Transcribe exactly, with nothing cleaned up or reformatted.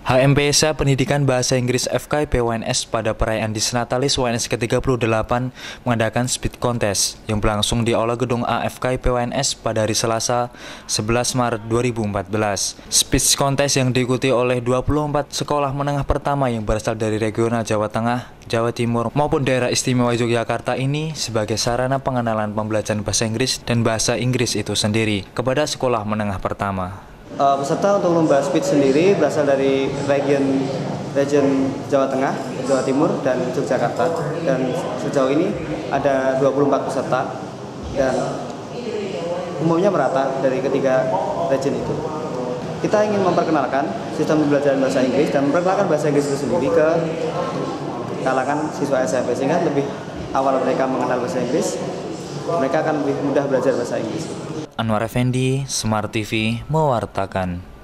H M P S A Pendidikan Bahasa Inggris F K I P W N S pada perayaan Disnatalis W N S ke tiga puluh delapan mengadakan speed contest yang berlangsung di Aula Gedung A F K I P W N S pada hari Selasa sebelas Maret dua ribu empat belas. Speed contest yang diikuti oleh dua puluh empat sekolah menengah pertama yang berasal dari regional Jawa Tengah, Jawa Timur maupun daerah istimewa Yogyakarta ini sebagai sarana pengenalan pembelajaran bahasa Inggris dan bahasa Inggris itu sendiri kepada sekolah menengah pertama. Uh, peserta untuk lomba speed sendiri berasal dari region region Jawa Tengah, Jawa Timur, dan Yogyakarta. Dan sejauh ini ada dua puluh empat peserta dan umumnya merata dari ketiga region itu. Kita ingin memperkenalkan sistem pembelajaran bahasa Inggris dan memperkenalkan bahasa Inggris itu sendiri ke kalangan siswa S M P sehingga lebih awal mereka mengenal bahasa Inggris, mereka akan lebih mudah belajar bahasa Inggris. Anwar Effendi, Smart T V, mewartakan.